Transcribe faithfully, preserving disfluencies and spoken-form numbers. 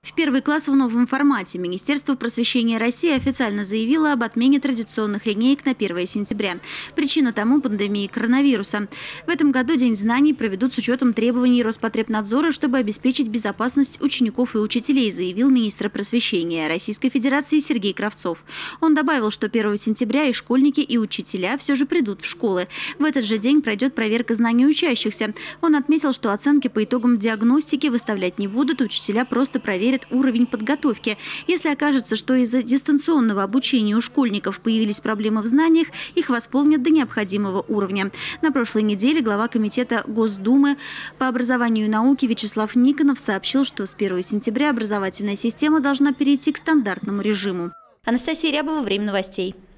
В первый класс в новом формате Министерство просвещения России официально заявило об отмене традиционных линеек на первое сентября. Причина тому – пандемия коронавируса. В этом году День знаний проведут с учетом требований Роспотребнадзора, чтобы обеспечить безопасность учеников и учителей, заявил министр просвещения Российской Федерации Сергей Кравцов. Он добавил, что первого сентября и школьники, и учителя все же придут в школы. В этот же день пройдет проверка знаний учащихся. Он отметил, что оценки по итогам диагностики выставлять не будут, учителя просто проверят уровень подготовки. Если окажется, что из-за дистанционного обучения у школьников появились проблемы в знаниях, их восполнят до необходимого уровня. На прошлой неделе глава комитета Госдумы по образованию и науке Вячеслав Никонов сообщил, что с первого сентября образовательная система должна перейти к стандартному режиму. Анастасия Рябова, «Время новостей».